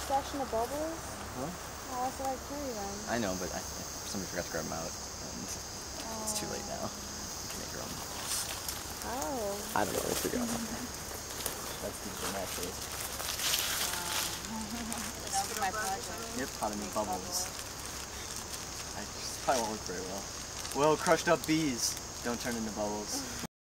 session of bubbles? Huh? Oh, that's what I carry them. I know, but somebody forgot to grab them out, and it's too late now. You can make your own. Oh. I don't know, we'll figure out something. That's the naturally. That'll be my project. Yep, how to make bubbles. Probably won't work very well. Well, crushed up bees don't turn into bubbles.